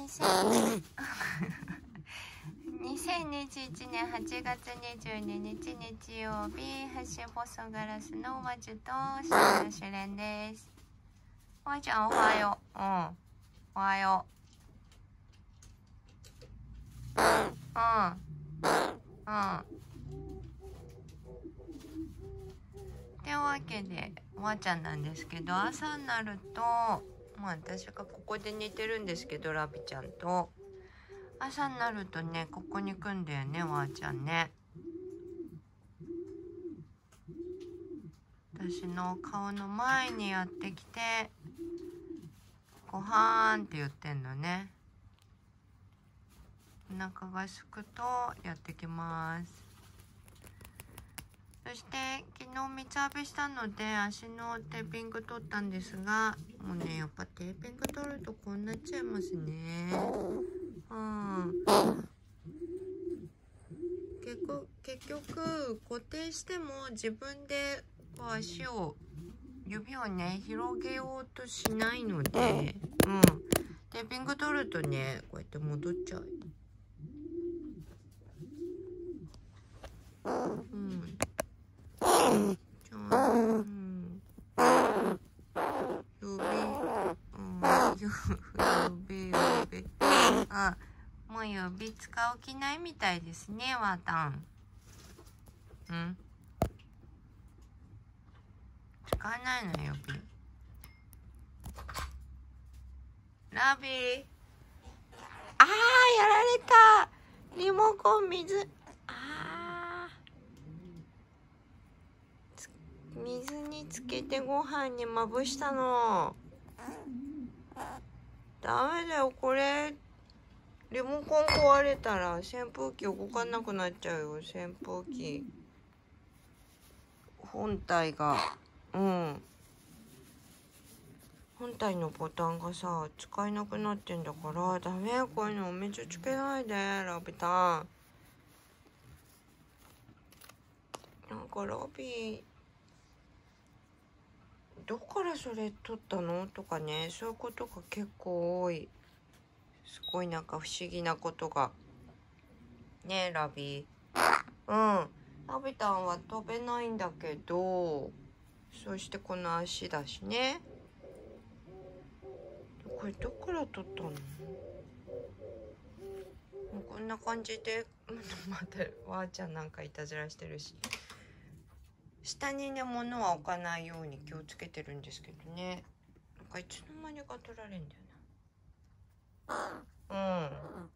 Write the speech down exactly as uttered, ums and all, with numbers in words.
にせんにじゅういちねんはちがつにじゅうににち日曜日、橋細ガラスの和樹と白の主練です。和ちゃんおはよう。うん、おはよう。うんうん。ってわけでわちゃんなんですけど、朝になると、まあ私がここで寝てるんですけど、ラビちゃんと朝になるとね、ここに来んだよね、わーちゃんね。私の顔の前にやってきてごはんって言ってんのね。お腹がすくとやってきます。そして昨日水浴びしたので足のテーピング取ったんですが、もうねやっぱテーピング取るとこうなっちゃいますね。うん、結局結局固定しても自分でこう足を指をね広げようとしないので、うん、テーピング取るとねこうやって戻っちゃう。うん、じゃあ、うん、指、うん、指指あ、もう指使う気ないみたいですね、わたん。うん、使わないの指。ラビー、あーやられた。リモコン水、あー水につけてご飯にまぶしたの。ダメだよこれ。リモコン壊れたら扇風機動かなくなっちゃうよ。扇風機本体が、うん本体のボタンがさ使えなくなってんだからダメ。こういうのお水つけないでラビタン。なんかラビどこからそれ取ったのとかね、そういうことが結構多い。すごいなんか不思議なことがねえラビ。うんラビタンは飛べないんだけど、そしてこの足だしね。これどこから取ったの？こんな感じでまたわーちゃんなんかいたずらしてるし、下にね物は置かないように気をつけてるんですけどね。なんかいつの間にか取られんだよな。うん